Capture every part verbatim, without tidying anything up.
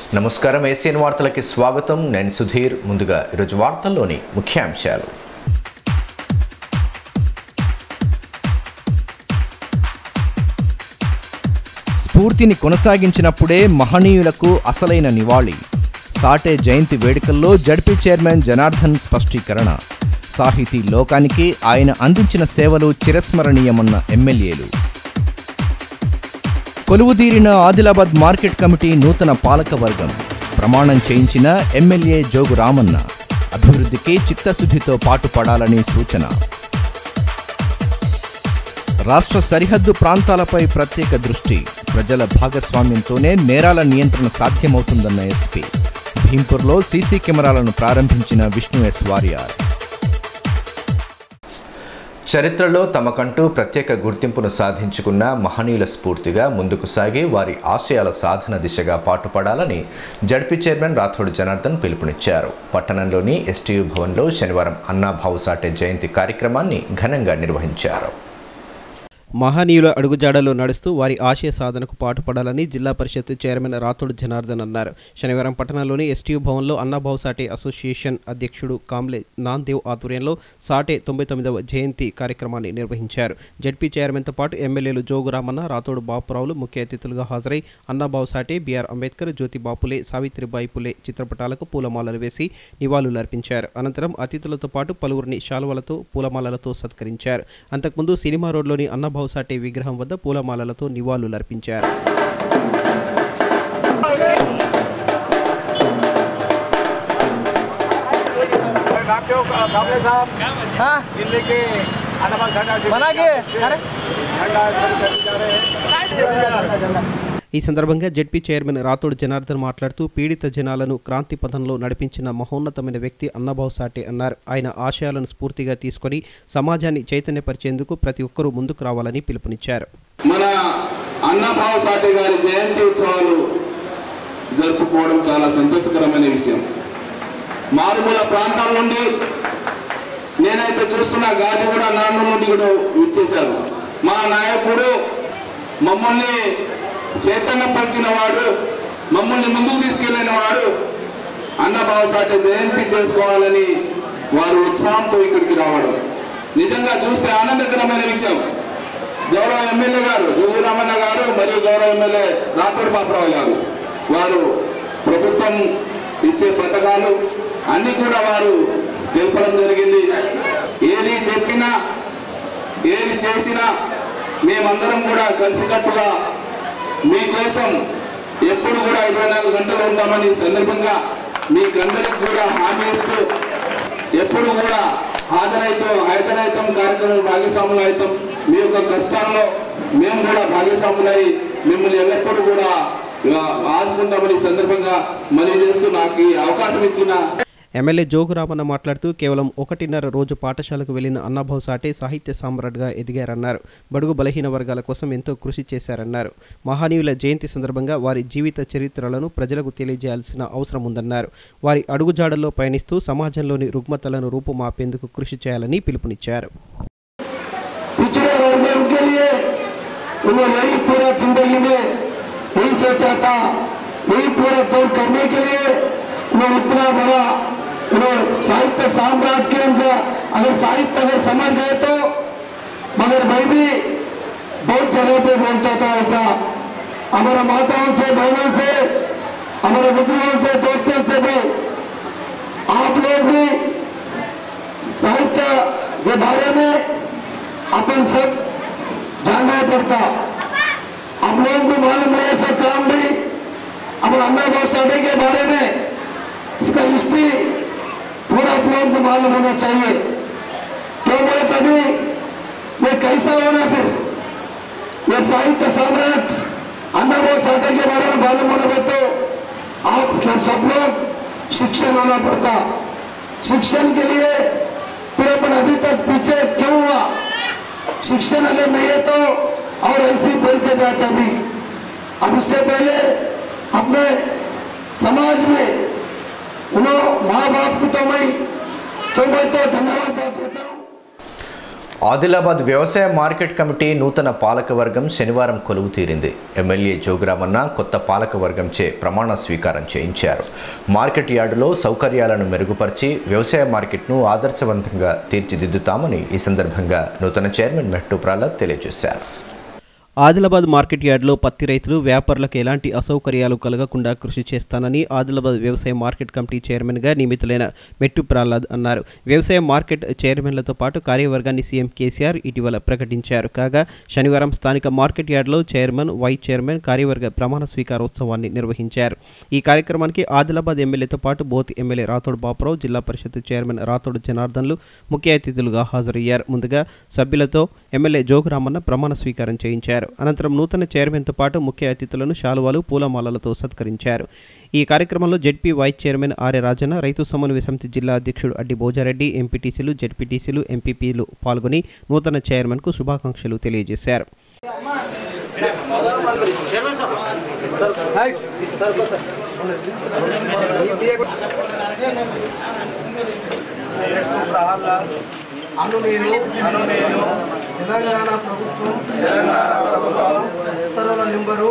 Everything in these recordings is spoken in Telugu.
నమస్కారం ఏసియన్ వార్తలకి స్వాగతం. నేను సుధీర్. ముందుగా ఈరోజు వార్తల్లోని ముఖ్యాంశాలు. స్ఫూర్తిని కొనసాగించినప్పుడే మహనీయులకు అసలైన నివాళి. సాటే జయంతి వేడుకల్లో జడ్పీ చైర్మన్ జనార్దన్ స్పష్టీకరణ. సాహితీ లోకానికి ఆయన అందించిన సేవలు చిరస్మరణీయమన్న ఎమ్మెల్యేలు. కొలువుదీరిన ఆదిలాబాద్ మార్కెట్ కమిటీ నూతన పాలకవర్గం. ప్రమాణం చేయించిన ఎమ్మెల్యే జోగు రామన్న. అభివృద్ధికి చిత్తశుద్ధితో పాటుపడాలని సూచన. రాష్ట్ర సరిహద్దు ప్రాంతాలపై ప్రత్యేక దృష్టి. ప్రజల భాగస్వామ్యంతోనే నేరాల నియంత్రణ సాధ్యమవుతుందన్న ఎస్పీ. భీంపూర్లో సీసీ కెమెరాలను ప్రారంభించిన విష్ణు ఎస్ వారియార్. చరిత్రలో తమకంటూ ప్రత్యేక గుర్తింపును సాధించుకున్న మహనీయుల స్ఫూర్తిగా ముందుకు సాగి వారి ఆశయాల సాధన దిశగా పాటుపడాలని జడ్పీ చైర్మన్ రాథోడ్ జనార్దన్ పిలుపునిచ్చారు. పట్టణంలోని ఎస్టీయూ భవన్లో శనివారం అన్నాభావు సాటే జయంతి కార్యక్రమాన్ని ఘనంగా నిర్వహించారు. మహనీయుల అడుగుజాడలో నడుస్తూ వారి ఆశయ సాధనకు పాటుపడాలని జిల్లా పరిషత్ చైర్మన్ రాథోడ్ జనార్దన్ అన్నారు. శనివారం పట్టణంలోని ఎస్టీయూ భవన్లో అన్నాభావు సాటే అసోసియేషన్ అధ్యక్షుడు కాంబ్లే నాందేవ్ ఆధ్వర్యంలో సాటే తొంభై తొమ్మిదవ జయంతి కార్యక్రమాన్ని నిర్వహించారు. జడ్పీ చైర్మన్తో పాటు ఎమ్మెల్యేలు జోగు రామన్న, రాథోడ్ బాపురావులు ముఖ్య అతిథులుగా హాజరై అన్నాభావు సాటే, బీఆర్ అంబేద్కర్, జ్యోతి బాపులే, సావిత్రిబాయి పులే చిత్రపటాలకు పూలమాలలు వేసి నివాళులర్పించారు. అనంతరం అతిథులతో పాటు పలువురిని శాలువలతో పూలమాలలతో సత్కరించారు. అంతకుముందు సినిమా రోడ్లోని అన్న సాటే విగ్రహం వద్ద పూలమాలలతో నివాళులర్పించారు. ఈ సందర్భంగా జడ్పీ చైర్మన్ రాథోడ్ జనార్దన్ మాట్లాడుతూ పీడిత జనాలను క్రాంతి పథంలో నడిపించిన మహోన్నతమైన వ్యక్తి అన్నాభావు సాటే అన్నారు. ఆయన ఆశయాలను స్ఫూర్తిగా తీసుకొని సమాజాన్ని చైతన్యపరిచేందుకు ప్రతి ఒక్కరూ ముందుకు రావాలని పిలుపునిచ్చారు. మన అన్నాభావు సాటే గారి జయంతి ఉత్సవాలు జరుపుకోవడం చాలా సంతోషకరమైన విషయం. మారుమూల ప్రాంతాల నుండి నేనైతే చూస్తున్న గాది కూడా నాన్న నుండి కూడా ఇచ్చేశారు. మా నాయకుడు మమ్మల్ని చైతన్యపరిచిన వాడు, మమ్మల్ని ముందుకు తీసుకెళ్లిన వాడు అన్నాభావు సాటే జయంతి చేసుకోవాలని వారు ఉత్సాహంతో ఇక్కడికి రావడం నిజంగా చూస్తే ఆనందకరమైన విషయం. గౌరవ ఎమ్మెల్యే గారు జోగు రామన్న గారు మరియు గౌరవ ఎమ్మెల్యే రాథోడ్ బాపురావు గారు వారు ప్రభుత్వం ఇచ్చే పథకాలు అన్ని కూడా వారు తెలపడం జరిగింది. ఏది చెప్పినా ఏది చేసినా మేమందరం కూడా కలిసికట్టుగా మీకోసం ఎప్పుడు కూడా ఇరవై నాలుగు గంటలు ఉంటామని సందర్భంగా మీకందరికి కూడా హామీ ఇస్తూ ఎప్పుడు కూడా హాజరైతో హాజరైతం కార్యక్రమం భాగస్వాములు అవుతాం. మీ యొక్క కష్టాల్లో మేము కూడా భాగస్వాములై మిమ్మల్ని ఎల్లప్పుడూ కూడా ఆదుకుంటామని సందర్భంగా మనవి చేస్తూ నాకు ఈ అవకాశం ఇచ్చిన ఎమ్మెల్యే జోగు రామన్న మాట్లాడుతూ కేవలం ఒకటిన్నర రోజు పాఠశాలకు వెళ్లిన అన్నాభావు సాటే సాహిత్య సామ్రాట్గా ఎదిగారన్నారు. బడుగు బలహీన వర్గాల కోసం ఎంతో కృషి చేశారన్నారు. మహనీయుల జయంతి సందర్భంగా వారి జీవిత చరిత్రలను ప్రజలకు తెలియజేయాల్సిన అవసరం ఉందన్నారు. వారి అడుగుజాడల్లో పయనిస్తూ సమాజంలోని రుగ్మతలను రూపుమాపేందుకు కృషి చేయాలని పిలుపునిచ్చారు. साहित्य साम्राज्य के उनका अगर साहित्य अगर समझ गए तो, मगर मैं भी बहुत जगह पे बोलता था ऐसा. हमारे माताओं से, बहनों से, हमारे बुजुर्गों से, दोस्तों से भी आप लोग भी साहित्य के बारे में अपन सब जानना पड़ता. आप लोगों को मालूम है ऐसा काम भी अपना अన్నాభావు సాటే के बारे में इसका हिस्ट्री पूरा आप लोगों को मालूम होना चाहिए. क्यों बोले तभी ये कैसा होना, फिर ये साहित्य सम्राट अण्णाभाऊ साठे के बारे में मालूम होना है तो आप सब लोग शिक्षण होना पड़ता. शिक्षण के लिए फिर अपन अभी तक पीछे क्यों हुआ? शिक्षण अगर नहीं है तो और ऐसे ही बोलते जाते. अभी अब इससे पहले अपने समाज में उन्होंने माँ बाप को तो मैं तो मैं तो धन्यवाद देता हूँ. ఆదిలాబాద్ వ్యవసాయ మార్కెట్ కమిటీ నూతన పాలకవర్గం శనివారం కొలువు తీరింది. ఎమ్మెల్యే జోగురామన్న కొత్త పాలకవర్గంచే ప్రమాణ స్వీకారం చేయించారు. మార్కెట్ యార్డులో సౌకర్యాలను మెరుగుపరిచి వ్యవసాయ మార్కెట్ను ఆదర్శవంతంగా తీర్చిదిద్దుతామని ఈ సందర్భంగా నూతన చైర్మన్ మెట్టు ప్రహ్లాద్ తెలియజేశారు. ఆదిలాబాద్ మార్కెట్ యార్డులో పత్తి రైతులు వ్యాపారులకు ఎలాంటి అసౌకర్యాలు కలగకుండా కృషి చేస్తానని ఆదిలాబాద్ వ్యవసాయ మార్కెట్ కమిటీ చైర్మన్గా నియమితులైన మెట్టు ప్రహ్లాద్ అన్నారు. వ్యవసాయ మార్కెట్ చైర్మన్లతో పాటు కార్యవర్గాన్ని సీఎం కేసీఆర్ ఇటీవల ప్రకటించారు. కాగా శనివారం స్థానిక మార్కెట్ యార్డులో చైర్మన్, వైస్ చైర్మన్ కార్యవర్గ ప్రమాణ స్వీకారోత్సవాన్ని నిర్వహించారు. ఈ కార్యక్రమానికి ఆదిలాబాద్ ఎమ్మెల్యేతో పాటు బోత్ ఎమ్మెల్యే రాథోడ్ బాపురావు, జిల్లా పరిషత్ చైర్మన్ రాథోడ్ జనార్దన్లు ముఖ్య అతిథులుగా హాజరయ్యారు. ముందుగా సభ్యులతో ఎమ్మెల్యే జోగురామన్న ప్రమాణ స్వీకారం చేయించారు. అనంతరం నూతన చైర్మన్తో పాటు ముఖ్య అతిథులను శాలువాలు, పూలమాలలతో సత్కరించారు. ఈ కార్యక్రమంలో ZP vice chairman Arya Rajanna, రైతు సమన్వయ సమితి జిల్లా అధ్యక్షుడు అడ్డి భోజారెడ్డి, ఎంపీటీసీలు, జెడ్పీటీసీలు, ఎంపీపీలు పాల్గొని నూతన చైర్మన్కు శుభాకాంక్షలు తెలియజేశారు. అను నేను తెలంగాణ ప్రభుత్వం ఉత్తర్వుల నెంబరు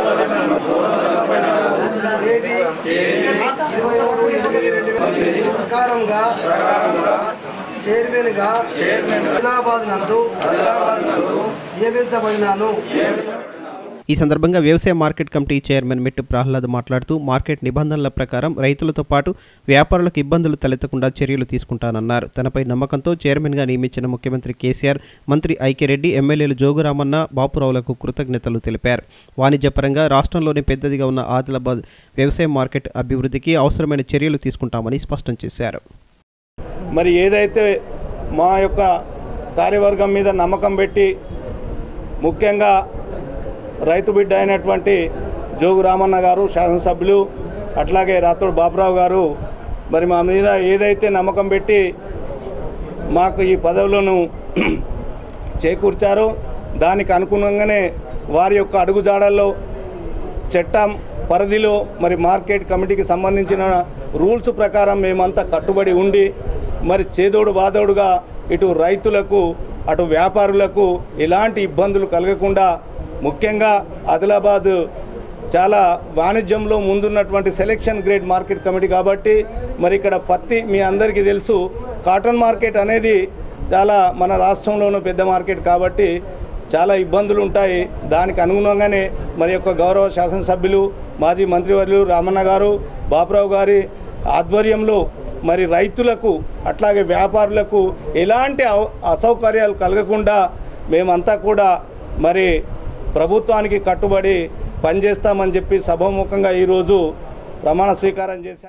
తేదీ ఇరవై మూడు ఎనిమిది రెండు వేల ప్రకారంగా చైర్మన్గా ఆదిలాబాద్ నందు నియమించబడినాను. ఈ సందర్భంగా వ్యవసాయ మార్కెట్ కమిటీ చైర్మన్ మెట్టు ప్రహ్లాద్ మాట్లాడుతూ మార్కెట్ నిబంధనల ప్రకారం రైతులతో పాటు వ్యాపారులకు ఇబ్బందులు తలెత్తకుండా చర్యలు తీసుకుంటానన్నారు. తనపై నమ్మకంతో చైర్మన్గా నియమించిన ముఖ్యమంత్రి కేసీఆర్, మంత్రి ఐక్యరెడ్డి, ఎమ్మెల్యేలు జోగురామన్న, బాపురావులకు కృతజ్ఞతలు తెలిపారు. వాణిజ్యపరంగా రాష్ట్రంలోనే పెద్దదిగా ఉన్న ఆదిలాబాద్ వ్యవసాయ మార్కెట్ అభివృద్ధికి అవసరమైన చర్యలు తీసుకుంటామని స్పష్టం చేశారు. మరి ఏదైతే మా యొక్క కార్యవర్గం మీద నమ్మకం పెట్టి ముఖ్యంగా రైతు బిడ్డ అయినటువంటి జోగురామన్న గారు, శాసనసభ్యులు, అట్లాగే రాథోడ్ బాపురావు గారు మరి మా మీద ఏదైతే నమ్మకం పెట్టి మాకు ఈ పదవులను చేకూర్చారో దానికి అనుగుణంగానే వారి యొక్క అడుగుజాడల్లో చట్టం పరిధిలో మరి మార్కెట్ కమిటీకి సంబంధించిన రూల్స్ ప్రకారం మేమంతా కట్టుబడి ఉండి మరి చేదోడు వాదోడుగా ఇటు రైతులకు అటు వ్యాపారులకు ఎలాంటి ఇబ్బందులు కలగకుండా, ముఖ్యంగా ఆదిలాబాద్ చాలా వాణిజ్యంలో ముందున్నటువంటి సెలెక్షన్ గ్రేడ్ మార్కెట్ కమిటీ కాబట్టి మరి ఇక్కడ పత్తి మీ అందరికీ తెలుసు, కాటన్ మార్కెట్ అనేది చాలా మన రాష్ట్రంలోనూ పెద్ద మార్కెట్ కాబట్టి చాలా ఇబ్బందులు ఉంటాయి. దానికి అనుగుణంగానే మరి యొక్క గౌరవ శాసనసభ్యులు, మాజీ మంత్రివర్యులు రామన్న గారు, బాపురావు గారి ఆధ్వర్యంలో మరి రైతులకు అట్లాగే వ్యాపారులకు ఎలాంటి అసౌకర్యాలు కలగకుండా మేమంతా కూడా మరి ప్రభుత్వానికి కట్టుబడి పనిచేస్తామని చెప్పి సభాముఖంగా ఈరోజు ప్రమాణ స్వీకారం చేశాం.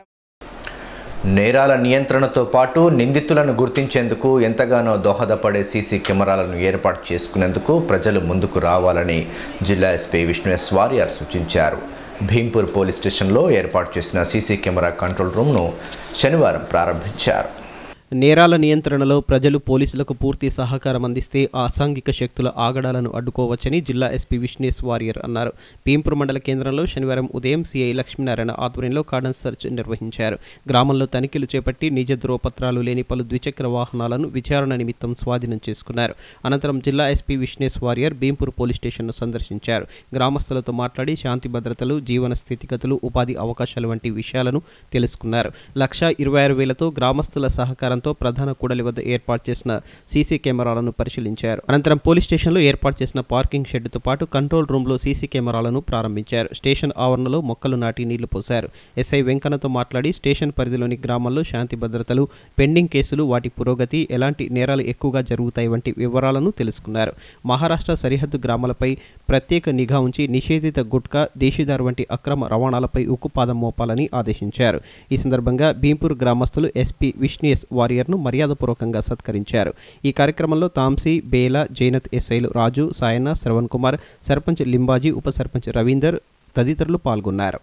నేరాల నియంత్రణతో పాటు నిందితులను గుర్తించేందుకు ఎంతగానో దోహదపడే సీసీ కెమెరాలను ఏర్పాటు చేసుకునేందుకు ప్రజలు ముందుకు రావాలని జిల్లా ఎస్పీ విష్ణు ఎస్ వారియర్ సూచించారు. భీంపూర్ పోలీస్ స్టేషన్లో ఏర్పాటు చేసిన సీసీ కెమెరా కంట్రోల్ రూమ్ను శనివారం ప్రారంభించారు. నేరాల నియంత్రణలో ప్రజలు పోలీసులకు పూర్తి సహకారం అందిస్తే ఆ అసాంఘిక శక్తుల ఆగడాలను అడ్డుకోవచ్చని జిల్లా ఎస్పీ విష్ణు ఎస్ వారియర్ అన్నారు. భీంపూర్ మండల కేంద్రంలో శనివారం ఉదయం సీఐ లక్ష్మీనారాయణ ఆధ్వర్యంలో కార్డన్ సెర్చ్ నిర్వహించారు. గ్రామంలో తనిఖీలు చేపట్టి నిజ ధ్రువపత్రాలు లేని పలు ద్విచక్ర వాహనాలను విచారణ నిమిత్తం స్వాధీనం చేసుకున్నారు. అనంతరం జిల్లా SP Vishnu S Warrier Bhimpur police స్టేషన్ను సందర్శించారు. గ్రామస్తులతో మాట్లాడి శాంతి భద్రతలు, జీవన స్థితిగతులు, ఉపాధి అవకాశాలు వంటి విషయాలను తెలుసుకున్నారు. లక్ష ఇరవై ఆరు వేలతో గ్రామస్తుల సహకారం ప్రధాన కూడలి వద్ద ఏర్పాటు చేసిన సీసీ కెమెరాలను పరిశీలించారు. అనంతరం పోలీస్ స్టేషన్లో ఏర్పాటు చేసిన పార్కింగ్ షెడ్తో పాటు కంట్రోల్ రూమ్లో సీసీ కెమెరాలను ప్రారంభించారు. స్టేషన్ ఆవరణలో మొక్కలు నాటి నీళ్లు పోశారు. ఎస్ఐ వెంకన్నతో మాట్లాడి స్టేషన్ పరిధిలోని గ్రామాల్లో శాంతి భద్రతలు, పెండింగ్ కేసులు, వాటి పురోగతి, ఎలాంటి నేరాలు ఎక్కువగా జరుగుతాయి వంటి వివరాలను తెలుసుకున్నారు. మహారాష్ట్ర సరిహద్దు గ్రామాలపై ప్రత్యేక నిఘా ఉంచి నిషేధిత గుట్కా, దేశీదారు వంటి అక్రమ రవాణాలపై ఉక్కుపాదం మోపాలని ఆదేశించారు. ఈ సందర్భంగా భీంపూర్ గ్రామస్తులు ఎస్పీ విష్ణు ఎస్ వారియర్ను మర్యాదపూర్వకంగా సత్కరించారు. ఈ కార్యక్రమంలో తాంసీ, బేలా, జైనత్ ఎస్ఐలు రాజు, సాయన్న, శ్రవణ్ కుమార్, సర్పంచ్ లింబాజీ, ఉప సర్పంచ్ రవీందర్ తదితరులు పాల్గొన్నారు.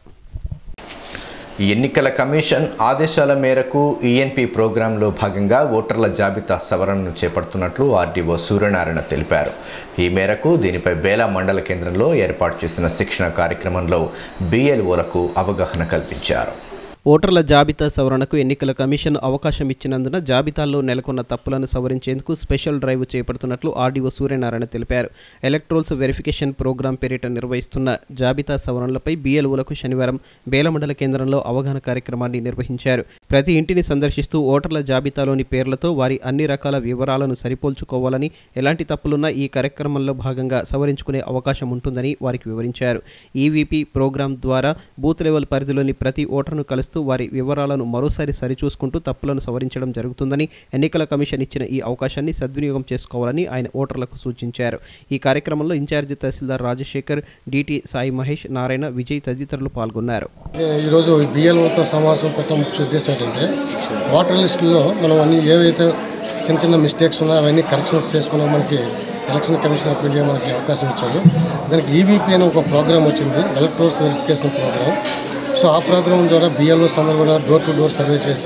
ఎన్నికల కమిషన్ ఆదేశాల మేరకు ఈఎన్పీ ప్రోగ్రాంలో భాగంగా ఓటర్ల జాబితా సవరణను చేపడుతున్నట్లు ఆర్డీఓ సూర్యనారాయణ తెలిపారు. ఈ మేరకు దీనిపై బేలా మండల కేంద్రంలో ఏర్పాటు చేసిన శిక్షణ కార్యక్రమంలో బీఎల్ఓలకు అవగాహన కల్పించారు. ఓటర్ల జాబితా సవరణకు ఎన్నికల కమిషన్ అవకాశం ఇచ్చినందున జాబితాల్లో నెలకొన్న తప్పులను సవరించేందుకు స్పెషల్ డ్రైవ్ చేపడుతున్నట్లు ఆర్డీఓ సూర్యనారాయణ తెలిపారు. ఎలక్ట్రోల్స్ వెరిఫికేషన్ ప్రోగ్రాం పేరిట నిర్వహిస్తున్న జాబితా సవరణలపై బీఎల్ఓలకు శనివారం బేలమండల కేంద్రంలో అవగాహన కార్యక్రమాన్ని నిర్వహించారు. ప్రతి ఇంటిని సందర్శిస్తూ ఓటర్ల జాబితాలోని పేర్లతో వారి అన్ని రకాల వివరాలను సరిపోల్చుకోవాలని, ఎలాంటి తప్పులున్నా ఈ కార్యక్రమంలో భాగంగా సవరించుకునే అవకాశం ఉంటుందని వారికి వివరించారు. ఈవీపీ ప్రోగ్రాం ద్వారా బూత్ లెవెల్ పరిధిలోని ప్రతి ఓటర్ను కలుస్తూ వారి వివరాలను మరోసారి సరిచూసుకుంటూ తప్పులను సవరించడం జరుగుతుందని, ఎన్నికల కమిషన్ ఇచ్చిన ఈ అవకాశాన్ని సద్వినియోగం చేసుకోవాలని ఆయన ఓటర్లకు సూచించారు. ఈ కార్యక్రమంలో ఇన్ఛార్జి తహసీల్దార్ రాజశేఖర్, డిటి సాయి మహేష్, నారాయణ, విజయ్ తదితరులు పాల్గొన్నారు. ఈరోజు బిఎల్ఓతో సమావేశం పెట్టడం ముఖ్య ఉద్దేశం ఏంటంటే ఓటర్ లిస్టులో మనం అన్ని ఏవైతే చిన్న చిన్న మిస్టేక్స్ ఉన్నాయో అవన్నీ కరెక్షన్స్ చేసుకున్నా మనకి ఎలక్షన్ కమిషన్ ఆఫ్ ఇండియా మనకి అవకాశం ఇచ్చారు. దానికి ఈవీపీ అనే ఒక ప్రోగ్రామ్ వచ్చింది, ఎలక్ట్రోల్స్ వెరిఫికేషన్ ప్రోగ్రామ్. సో ఆ ప్రోగ్రాం ద్వారా బిఎల్ఓస్ అందరూ కూడా డోర్ టు డోర్ సర్వే చేసి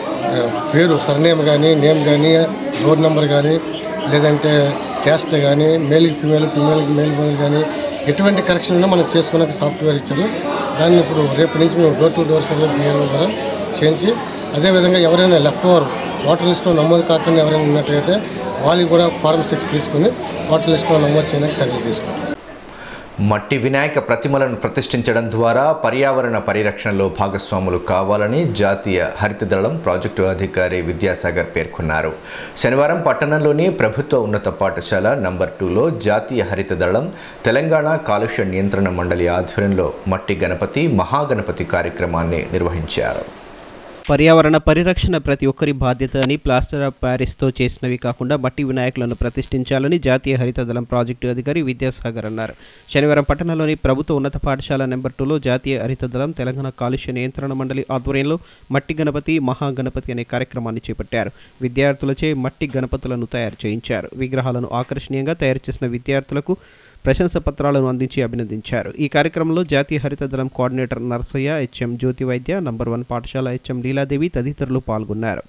పేరు సర్నేమ్ కానీ, నేమ్ కానీ, డోర్ నెంబర్ కానీ, లేదంటే క్యాస్ట్ కానీ, మేల్కి ఫిమేల్, ఫిమేల్కి మేల్ బదులు కానీ ఎటువంటి కరెక్షన్ ఉన్నా మనకు చేసుకునే సాఫ్ట్వేర్ ఇచ్చారు. దాన్ని ఇప్పుడు రేపు నుంచి మేము door to door survey BLO ద్వారా చేయించి, అదేవిధంగా ఎవరైనా లెఫ్ట్ ఓవర్ ఓటర్ లిస్టులో నమోదు కాకుండా ఎవరైనా ఉన్నట్టయితే వాళ్ళకి కూడా ఫారం సిక్స్ తీసుకుని ఓటర్ లిస్టులో నమోదు చేయడానికి చర్యలు తీసుకుంటాం. మట్టి వినాయక ప్రతిమలను ప్రతిష్ఠించడం ద్వారా పర్యావరణ పరిరక్షణలో భాగస్వాములు కావాలని జాతీయ హరితదళం ప్రాజెక్టు అధికారి విద్యాసాగర్ పేర్కొన్నారు. శనివారం పట్టణంలోని ప్రభుత్వ ఉన్నత పాఠశాల నంబర్ టూలో జాతీయ హరితదళం తెలంగాణ కాలుష్య నియంత్రణ మండలి ఆధ్వర్యంలో మట్టి గణపతి, మహాగణపతి కార్యక్రమాన్ని నిర్వహించారు. పర్యావరణ పరిరక్షణ ప్రతి ఒక్కరి బాధ్యత అని, ప్లాస్టర్ ఆఫ్ ప్యారిస్తో చేసినవి కాకుండా మట్టి వినాయకులను ప్రతిష్ఠించాలని జాతీయ హరితదళం ప్రాజెక్టు అధికారి విద్యాసాగర్ అన్నారు. శనివారం పట్టణంలోని ప్రభుత్వ ఉన్నత పాఠశాల నెంబర్ టూలో జాతీయ హరితదళం తెలంగాణ కాలుష్య నియంత్రణ మండలి ఆధ్వర్యంలో మట్టి గణపతి, మహాగణపతి అనే కార్యక్రమాన్ని చేపట్టారు. విద్యార్థులచే మట్టి గణపతులను తయారు చేయించారు. విగ్రహాలను ఆకర్షణీయంగా తయారు చేసిన విద్యార్థులకు ప్రశంస పత్రాలను అందించి అభినందించారు. ఈ కార్యక్రమంలో జాతీయ హరితదళం coordinator Narsaiah, HM Jyothi Vaidya, number one పాఠశాల హెచ్ఎం లీలాదేవి తదితరులు పాల్గొన్నారు.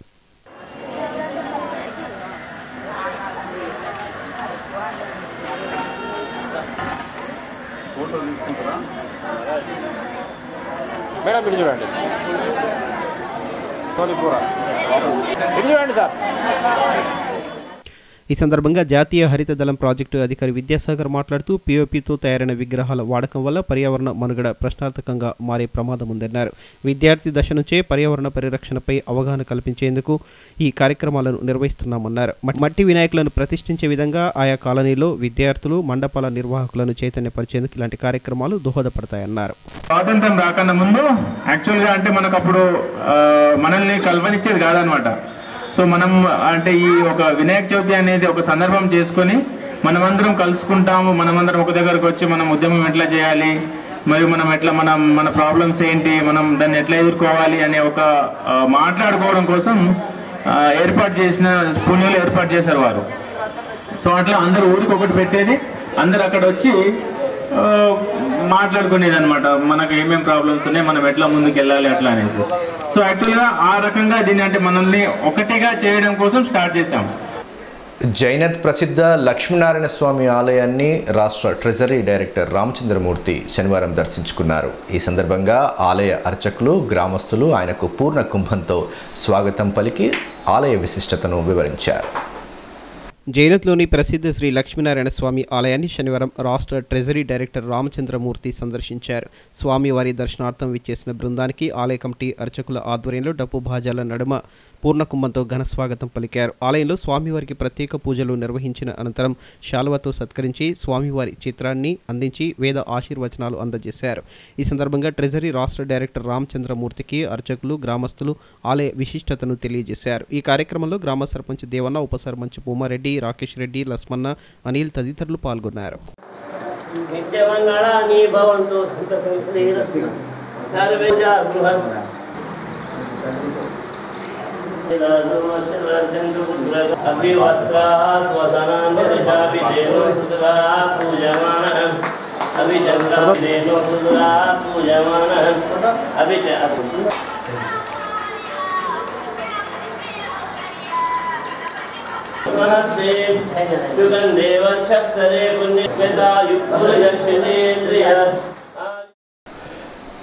ఈ సందర్భంగా జాతీయ హరితదళం ప్రాజెక్టు అధికారి విద్యాసాగర్ మాట్లాడుతూ పీఓపీతో తయారైన విగ్రహాల వాడకం వల్ల పర్యావరణ మనుగడ ప్రశ్నార్థకంగా మారే ప్రమాదం ఉందన్నారు. విద్యార్థి దశ నుంచే పర్యావరణ పరిరక్షణపై అవగాహన కల్పించేందుకు ఈ కార్యక్రమాలను నిర్వహిస్తున్నామన్నారు. మట్టి వినాయకులను ప్రతిష్ఠించే విధంగా ఆయా కాలనీలో విద్యార్థులు, మండపాల నిర్వాహకులను చైతన్యపరిచేందుకు ఇలాంటి కార్యక్రమాలు దోహదపడతాయన్నారు. స్వాతంత్రం రాకన్నా ముందు యాక్చువల్గా అంటే మనకు అప్పుడు మనల్ని కల్పనిచ్చేది కాదనమాట. సో మనం అంటే ఈ ఒక వినాయక చవితి అనేది ఒక సందర్భం చేసుకొని మనమందరం కలుసుకుంటాము, మనమందరం ఒక దగ్గరకు వచ్చి మనం ఉద్యమం ఎట్లా చేయాలి, మరియు మనం ఎట్లా మనం మన ప్రాబ్లమ్స్ ఏంటి, మనం దాన్ని ఎట్లా ఎదుర్కోవాలి అనే ఒక మాట్లాడుకోవడం కోసం ఏర్పాటు చేసిన పుణ్యులు ఏర్పాటు చేశారు వారు. సో అట్లా అందరు ఊరికి ఒకటి పెట్టేది, అందరు అక్కడ వచ్చి మాట్లాడుకునేది అనమాట, మనకు ఏమేమి ప్రాబ్లమ్స్ ఉన్నాయి, మనం ఎట్లా ముందుకు వెళ్ళాలి అట్లా అనేసి. సో యాక్చువల్గా ఆ రకంగా దీన్ని అంటే మనల్ని ఒకటిగా చేయడం కోసం స్టార్ట్ చేశాం. జైనత్ ప్రసిద్ధ లక్ష్మీనారాయణ స్వామి ఆలయాన్ని రాష్ట్ర ట్రెజరీ డైరెక్టర్ రామచంద్రమూర్తి శనివారం దర్శించుకున్నారు. ఈ సందర్భంగా ఆలయ అర్చకులు, గ్రామస్తులు ఆయనకు పూర్ణ కుంభంతో స్వాగతం పలికి ఆలయ విశిష్టతను వివరించారు. జైనత్లోని ప్రసిద్ధ శ్రీ లక్ష్మీనారాయణ స్వామి ఆలయాన్ని శనివారం రాష్ట్ర ట్రెజరీ డైరెక్టర్ రామచంద్రమూర్తి సందర్శించారు. స్వామివారి దర్శనార్థం విచ్చేసిన బృందానికి ఆలయ కమిటీ అర్చకుల ఆధ్వర్యంలో డప్పు భాజాల నడుమ పూర్ణకుంభంతో ఘన స్వాగతం పలికారు. ఆలయంలో స్వామివారికి ప్రత్యేక పూజలు నిర్వహించిన అనంతరం శాలువతో సత్కరించి స్వామివారి చిత్రాన్ని అందించి వేద ఆశీర్వచనాలు అందజేశారు. ఈ సందర్భంగా ట్రెజరీ రాష్ట్ర డైరెక్టర్ రామచంద్రమూర్తికి అర్చకులు, గ్రామస్తులు ఆలయ విశిష్టతను తెలియజేశారు. ఈ కార్యక్రమంలో గ్రామ సర్పంచ్ దేవన్న, ఉప సర్పంచ్ పూమారెడ్డి, రాకేష్ రెడ్డి, లస్మన్న, అనిల్ తదితరులు పాల్గొన్నారు.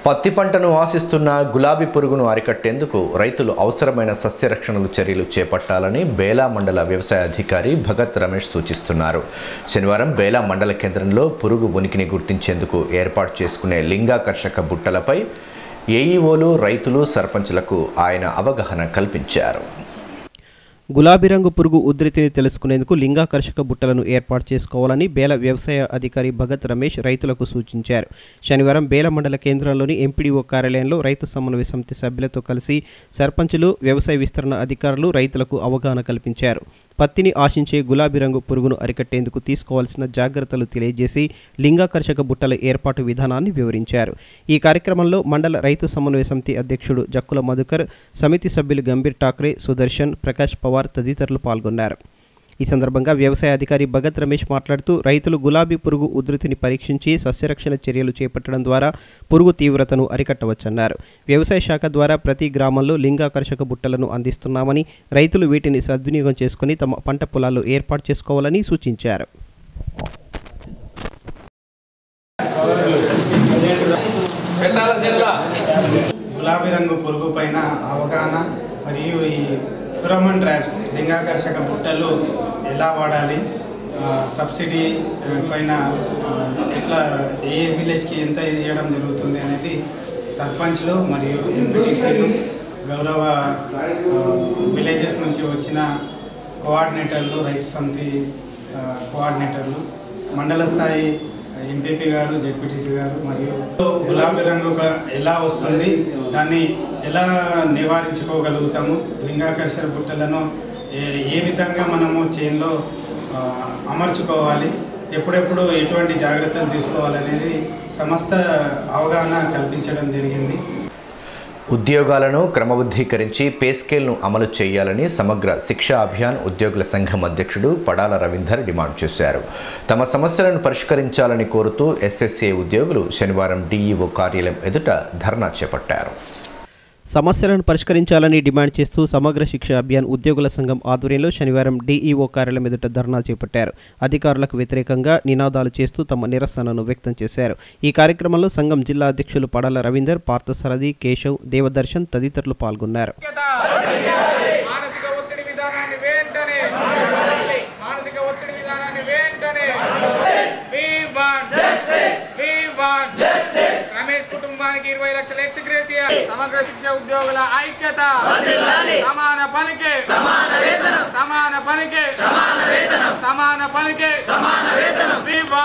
పత్తి పంటను ఆశిస్తున్న గులాబీ పురుగును అరికట్టేందుకు రైతులు అవసరమైన సస్యరక్షణలు చర్యలు చేపట్టాలని బేలా మండల వ్యవసాయ అధికారి భగత్ రమేష్ సూచిస్తున్నారు. శనివారం బేలా మండల కేంద్రంలో పురుగు ఉనికిని గుర్తించేందుకు ఏర్పాటు చేసుకునే లింగాకర్షక బుట్టలపై ఏఈఓలు, రైతులు, సర్పంచులకు ఆయన అవగాహన కల్పించారు. గులాబీ రంగు పురుగు ఉధృతిని తెలుసుకునేందుకు లింగాకర్షక బుట్టలను ఏర్పాటు చేసుకోవాలని బేల వ్యవసాయ అధికారి భగత్ రమేష్ రైతులకు సూచించారు. శనివారం బేల మండల కేంద్రంలోని ఎంపీడీఓ కార్యాలయంలో రైతు సమన్వయ సమితి సభ్యులతో కలిసి సర్పంచులు, వ్యవసాయ విస్తరణ అధికారులు రైతులకు అవగాహన కల్పించారు. పత్తిని ఆశించే గులాబీ రంగు పురుగును అరికట్టేందుకు తీసుకోవాల్సిన జాగ్రత్తలు తెలియజేసి లింగాకర్షక బుట్టల ఏర్పాటు విధానాన్ని వివరించారు. ఈ కార్యక్రమంలో మండల రైతు సమన్వయ సమితి అధ్యక్షుడు జక్కుల మధుకర్, సమితి సభ్యులు గంభీర్ ఠాక్రే, సుదర్శన్, ప్రకాష్ పవార్ తదితరులు పాల్గొన్నారు. ఈ సందర్భంగా వ్యవసాయ అధికారి భగత్ రమేష్ మాట్లాడుతూ రైతులు గులాబీ పురుగు ఉధృతిని పరీక్షించి సస్యరక్షణ చర్యలు చేపట్టడం ద్వారా పురుగు తీవ్రతను అరికట్టవచ్చన్నారు. వ్యవసాయ శాఖ ద్వారా ప్రతి గ్రామంలో లింగాకర్షక బుట్టలను అందిస్తున్నామని, రైతులు వీటిని సద్వినియోగం చేసుకుని తమ పంట పొలాల్లో ఏర్పాటు చేసుకోవాలని సూచించారు. గులాబీ రంగు పురుగు పైన అవగాహన మరియు ఈ ఫిరోమోన్ ట్రాప్స్ లింగాకర్షక బుట్టలు ఎలా వాడాలి, సబ్సిడీ పైన ఎట్లా ఏ విలేజ్కి ఎంత ఇవ్వడం జరుగుతుంది అనేది సర్పంచ్లు మరియు ఎంపీటీసీలు, గౌరవ విలేజెస్ నుంచి వచ్చిన కోఆర్డినేటర్లు, రైతు సమితి కోఆర్డినేటర్లు, మండల స్థాయి ఎంపీపీ గారు, జెడ్పీటీసీ గారు మరియు గులాబీ రంగు ఎలా వస్తుంది, దాన్ని ఎలా నివారించుకోగలుగుతాము, లింగాకర్షక బుట్టలను ఏ ఏ విధంగా మనము చేన్లో అమర్చుకోవాలి, ఎప్పుడెప్పుడు ఎటువంటి జాగ్రత్తలు తీసుకోవాలనేది సమస్త అవగాహన కల్పించడం జరిగింది. ఉద్యోగాలను క్రమబద్ధీకరించి పే స్కేల్ను అమలు చేయాలని సమగ్ర శిక్షా అభియాన్ ఉద్యోగుల సంఘం అధ్యక్షుడు పడాల రవీందర్ డిమాండ్ చేశారు. తమ సమస్యలను పరిష్కరించాలని కోరుతూ ఎస్ఎస్ఏ ఉద్యోగులు శనివారం డీఈఓ కార్యాలయం ఎదుట ధర్నా చేపట్టారు. సమస్యలను పరిష్కరించాలని డిమాండ్ చేస్తూ సమగ్ర శిక్ష అభియాన్ ఉద్యోగుల సంఘం ఆధ్వర్యంలో శనివారం డీఈఓ కార్యాలయం ఎదుట ధర్నా చేపట్టారు. అధికారులకు వ్యతిరేకంగా నినాదాలు చేస్తూ తమ నిరసనను వ్యక్తం చేశారు. ఈ కార్యక్రమంలో సంఘం జిల్లా అధ్యక్షులు పడాల రవీందర్, పార్థసారథి, కేశవ్, దేవదర్శన్ తదితరులు పాల్గొన్నారు. ఇరవై లక్షల ఎక్స్గ్రేషియా, సమగ్ర శిక్ష ఉద్యోగుల ఐక్యత, సమాన పనికి సమాన వేతనం, సమాన పనికి సమాన వేతనం, సమాన పనికి సమాన వేతనం,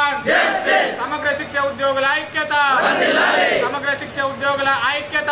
సమగ్ర శిక్ష ఉద్యోగుల ఐక్యత, సమగ్ర శిక్ష ఉద్యోగుల ఐక్యత.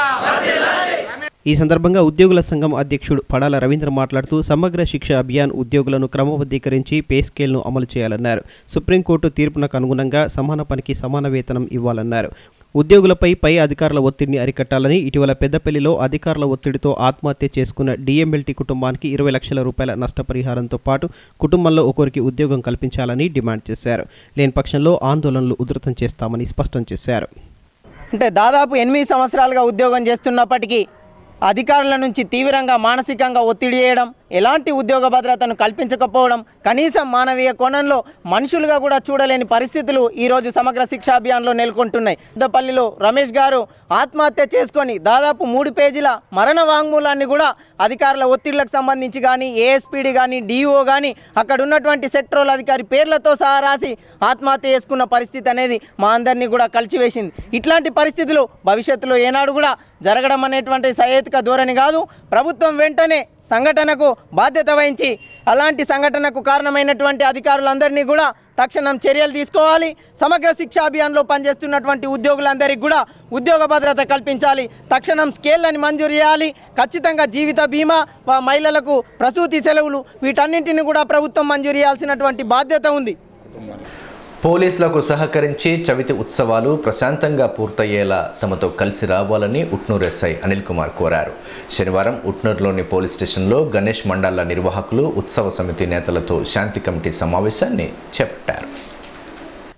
ఈ సందర్భంగా ఉద్యోగుల సంఘం అధ్యక్షుడు పడాల రవీంద్ర మాట్లాడుతూ సమగ్ర శిక్ష అభియాన్ ఉద్యోగులను క్రమబద్ధీకరించి పే స్కేల్ను అమలు చేయాలన్నారు. సుప్రీంకోర్టు తీర్పునకు అనుగుణంగా సమాన పనికి సమాన వేతనం ఇవ్వాలన్నారు. ఉద్యోగులపై పై అధికారుల ఒత్తిడిని అరికట్టాలని, ఇటీవల పెద్దపల్లిలో అధికారుల ఒత్తిడితో ఆత్మహత్య చేసుకున్న డిఎంఎల్టీ కుటుంబానికి ఇరవై లక్షల రూపాయల నష్టపరిహారంతో పాటు కుటుంబంలో ఒకరికి ఉద్యోగం కల్పించాలని డిమాండ్ చేశారు. లేని పక్షంలో ఆందోళనలు ఉధృతం చేస్తామని స్పష్టం చేశారు. అంటే దాదాపు ఎనిమిది సంవత్సరాలుగా ఉద్యోగం చేస్తున్నప్పటికీ అధికారుల నుంచి తీవ్రంగా మానసికంగా ఒత్తిడి చేయడం, ఎలాంటి ఉద్యోగ భద్రతను కల్పించకపోవడం, కనీసం మానవీయ కోణంలో మనుషులుగా కూడా చూడలేని పరిస్థితులు ఈరోజు సమగ్ర శిక్షా అభియాన్లో నెలకొంటున్నాయి. పెద్దపల్లిలో రమేష్ గారు ఆత్మహత్య చేసుకొని దాదాపు మూడు పేజీల మరణ వాంగ్మూలాన్ని కూడా అధికారుల ఒత్తిళ్లకు సంబంధించి కానీ, ఏఎస్పీడీ కానీ, డిఓ కానీ, అక్కడ ఉన్నటువంటి సెక్టరల్ అధికారి పేర్లతో సహా రాసి ఆత్మహత్య చేసుకున్న పరిస్థితి అనేది మా అందరినీ కూడా కలిచివేసింది. ఇట్లాంటి పరిస్థితులు భవిష్యత్తులో ఏనాడు కూడా జరగడం అనేటువంటి సహేతుక ధోరణి కాదు. ప్రభుత్వం వెంటనే సంఘటనకు బాధ్యత వహించి అలాంటి సంఘటనకు కారణమైనటువంటి అధికారులందరినీ కూడా తక్షణం చర్యలు తీసుకోవాలి. సమగ్ర శిక్షా అభియాన్లో పనిచేస్తున్నటువంటి ఉద్యోగులందరికీ కూడా ఉద్యోగ భద్రత కల్పించాలి. తక్షణం స్కేళ్లను మంజూరు చేయాలి. ఖచ్చితంగా జీవిత బీమా, మహిళలకు ప్రసూతి సెలవులు, వీటన్నింటినీ కూడా ప్రభుత్వం మంజూరు చేయాల్సినటువంటి బాధ్యత ఉంది. పోలీసులకు సహకరించి చవితి ఉత్సవాలు ప్రశాంతంగా పూర్తయ్యేలా తమతో కలిసి రావాలని ఉట్నూరు ఎస్ఐ అనిల్ కుమార్ కోరారు. శనివారం ఉట్నూరులోని పోలీస్ స్టేషన్లో గణేష్ మండళ్ల నిర్వాహకులు, ఉత్సవ సమితి నేతలతో శాంతి కమిటీ సమావేశాన్ని చేపట్టారు.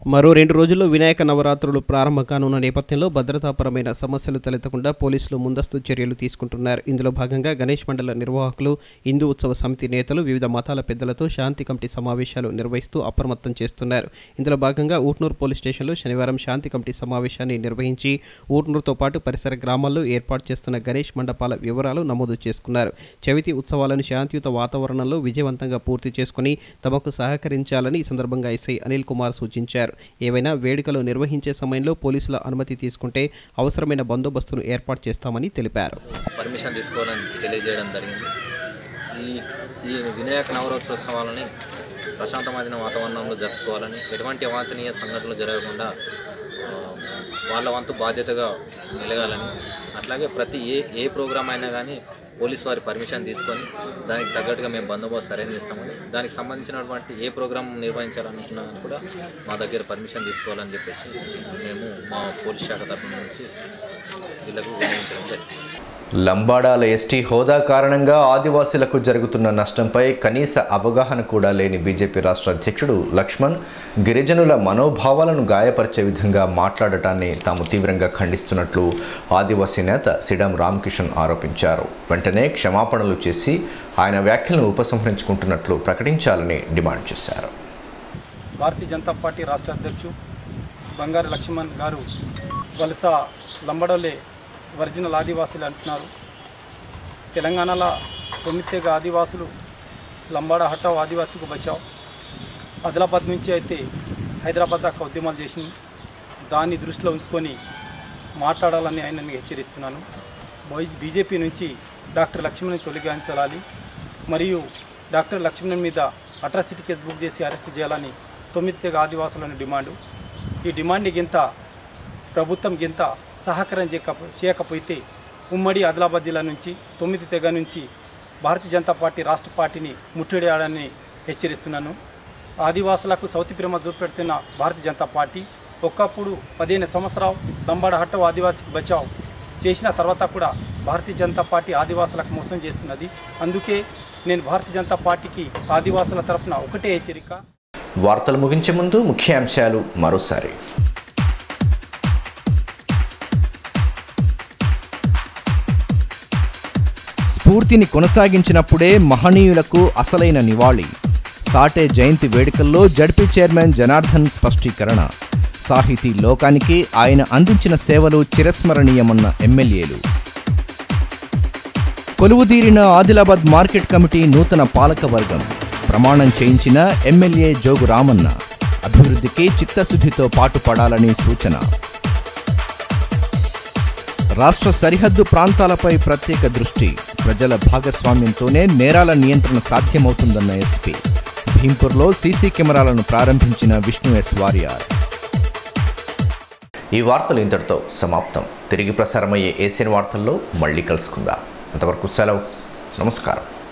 మరో రెండు రోజుల్లో వినాయక నవరాత్రులు ప్రారంభం కానున్న నేపథ్యంలో భద్రతాపరమైన సమస్యలు తలెత్తకుండా పోలీసులు ముందస్తు చర్యలు తీసుకుంటున్నారు. ఇందులో భాగంగా గణేష్ మండల నిర్వాహకులు, హిందూ ఉత్సవ సమితి నేతలు వివిధ మతాల పెద్దలతో శాంతి కమిటీ సమావేశాలు నిర్వహిస్తూ అప్రమత్తం చేస్తున్నారు. ఇందులో భాగంగా ఊట్నూరు పోలీస్ స్టేషన్లో శనివారం శాంతి కమిటీ సమావేశాన్ని నిర్వహించి ఊట్నూరుతో పాటు పరిసర గ్రామాల్లో ఏర్పాటు చేస్తున్న గణేష్ మండపాల వివరాలు నమోదు చేసుకున్నారు. చవితి ఉత్సవాలను శాంతియుత వాతావరణంలో విజయవంతంగా పూర్తి చేసుకుని తమకు సహకరించాలని ఈ సందర్భంగా ఎస్ఐ అనిల్ కుమార్ సూచించారు. ఏవైనా వేడుకలు నిర్వహించే సమయంలో పోలీసుల అనుమతి తీసుకుంటే అవసరమైన బందోబస్తును ఏర్పాటు చేస్తామని తెలిపారు. పర్మిషన్ తీసుకోవాలని తెలియజేయడం జరిగింది. ఈ ఈ వినాయక నవరోత్సవాలని ప్రశాంతమైన వాతావరణంలో జరుపుకోవాలని, ఎటువంటి అవాంఛనీయ సంఘటనలు జరగకుండా వాళ్ళ వంతు బాధ్యతగా మెలగాలని, అట్లాగే ప్రతి ఏ ఏ ప్రోగ్రామ్ అయినా కానీ పోలీసు వారి పర్మిషన్ తీసుకొని దానికి తగ్గట్టుగా మేము బందోబస్తు అరేంజ్ చేస్తామని, దానికి సంబంధించినటువంటి ఏ ప్రోగ్రామ్ నిర్వహించాలనుకున్నా కూడా మా దగ్గర పర్మిషన్ తీసుకోవాలని చెప్పేసి మేము మా పోలీస్ శాఖ తరఫు నుంచి వీళ్ళకు వినియోగించడం జరిగింది. లంబాడాల ఎస్టీ హోదా కారణంగా ఆదివాసీలకు జరుగుతున్న నష్టంపై కనీస అవగాహన కూడా లేని బీజేపీ రాష్ట్ర అధ్యక్షుడు లక్ష్మణ్ గిరిజనుల మనోభావాలను గాయపరిచే విధంగా మాట్లాడటాన్ని తాము తీవ్రంగా ఖండిస్తున్నట్లు ఆదివాసీ నేత సిడం రామకిషన్ ఆరోపించారు. వెంటనే క్షమాపణలు చేసి ఆయన వ్యాఖ్యలను ఉపసంహరించుకుంటున్నట్లు ప్రకటించాలని డిమాండ్ చేశారు. భారతీయ జనతా పార్టీ రాష్ట్ర అధ్యక్షుడు బంగారు లక్ష్మణ్ గారు వలస లంబడోలే ఒరిజినల్ ఆదివాసులు అంటున్నారు. తెలంగాణలో తొమ్మిదిగా ఆదివాసులు లంబాడ హటావ్ ఆదివాసీకు బచావ్, ఆదిలాబాద్ నుంచి అయితే హైదరాబాద్ దాకా ఉద్యమాలు చేసింది. దాన్ని దృష్టిలో ఉంచుకొని మాట్లాడాలని ఆయనని హెచ్చరిస్తున్నాను. బీజేపీ నుంచి డాక్టర్ లక్ష్మణ్ని తొలగించాలి మరియు డాక్టర్ లక్ష్మణ్ మీద అట్రాసిటీ కేసు బుక్ చేసి అరెస్ట్ చేయాలని తొమ్మిది తెగ ఆదివాసులని డిమాండు. ఈ డిమాండ్ని గింత ప్రభుత్వం గింత సహకారం చేయకపోతే ఉమ్మడి ఆదిలాబాద్ జిల్లా నుంచి తొమ్మిది తెగ నుంచి భారతీయ జనతా పార్టీ రాష్ట్ర పార్టీని ముట్టడియాలని హెచ్చరిస్తున్నాను. ఆదివాసులకు సౌతి ప్రేమ చూపెడుతున్న భారతీయ జనతా పార్టీ ఒకప్పుడు పదిహేను సంవత్సరాలు లంబాడ హట్టవ ఆదివాసీకి బచావ్ చేసిన తర్వాత కూడా భారతీయ జనతా పార్టీ ఆదివాసులకు మోసం చేస్తున్నది. అందుకే నేను భారతీయ జనతా పార్టీకి ఆదివాసుల తరఫున ఒకటే హెచ్చరిక. వార్తలు ముగించే ముందు ముఖ్యాంశాలు మరోసారి. స్ఫూర్తిని కొనసాగించినప్పుడే మహనీయులకు అసలైన నివాళి. సాటే జయంతి వేడుకల్లో జడ్పీ చైర్మన్ జనార్దన్ స్పష్టీకరణ. సాహితీ లోకానికి ఆయన అందించిన సేవలు చిరస్మరణీయమన్న ఎమ్మెల్యేలు. కొలువుదీరిన ఆదిలాబాద్ మార్కెట్ కమిటీ నూతన పాలకవర్గం. ప్రమాణం చేయించిన ఎమ్మెల్యే జోగు రామన్న. అభివృద్ధికి చిత్తశుద్ధితో పాటుపడాలని సూచన. రాష్ట్ర సరిహద్దు ప్రాంతాలపై ప్రత్యేక దృష్టి. ప్రజల భాగస్వామ్యంతోనే నేరాల నియంత్రణ సాధ్యమవుతుందన్న ఎస్పీ. భీంపూర్లో సీసీ కెమెరాలను ప్రారంభించిన విష్ణు ఎస్ వారియార్. ఈ వార్తలు ఇంతటితో సమాప్తం. తిరిగి ప్రసారమయ్యే ఏసియన్ వార్తల్లో మళ్ళీ కలుసుకుందాం. అంతవరకు సెలవు. నమస్కారం.